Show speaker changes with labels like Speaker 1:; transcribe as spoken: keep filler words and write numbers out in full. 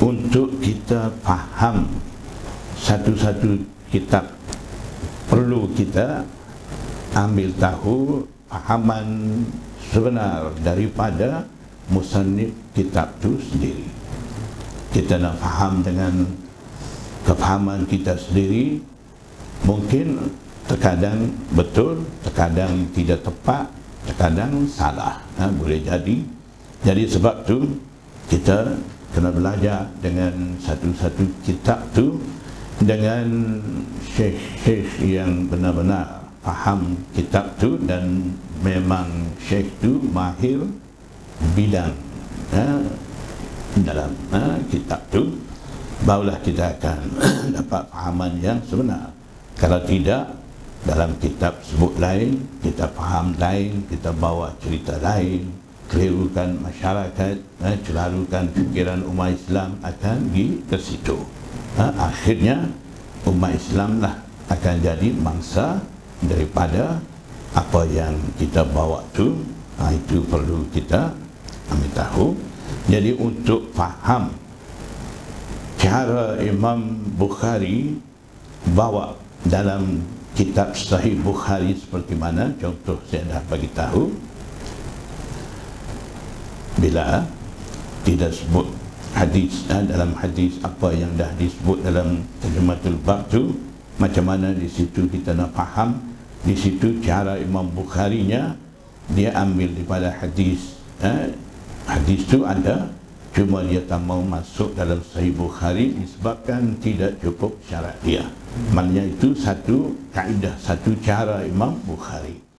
Speaker 1: untuk kita faham satu-satu kitab, perlu kita ambil tahu fahaman sebenar daripada musannif kitab itu sendiri. Kita nak faham dengan kefahaman kita sendiri, mungkin terkadang betul, terkadang tidak tepat, terkadang salah, ha, boleh jadi. Jadi sebab tu kita kena belajar dengan satu-satu kitab tu dengan syekh-syekh yang benar-benar faham kitab tu dan memang syekh tu mahir bidang, ha, dalam ha, kitab tu, barulah kita akan dapat fahaman yang sebenar. Kalau tidak, dalam kitab sebut lain, kita faham lain, kita bawa cerita lain, kelirukan masyarakat, eh, celarukan fikiran umat Islam akan pergi ke situ. Ha, akhirnya umat Islam lah akan jadi mangsa daripada apa yang kita bawa tu. Ha, itu perlu kita ambil tahu. Jadi untuk faham cara Imam Bukhari bawa dalam kitab Sahih Bukhari seperti mana, contoh saya dah bagi tahu. Bila tidak sebut hadis, eh, dalam hadis apa yang dah disebut dalam terjematul bab tu, macam mana di situ kita nak faham. Di situ cara Imam Bukharinya, dia ambil daripada hadis, eh, hadis tu ada, cuma dia tak mau masuk dalam Sahih Bukhari disebabkan tidak cukup syarat dia. Maknanya itu satu kaedah, satu cara Imam Bukhari.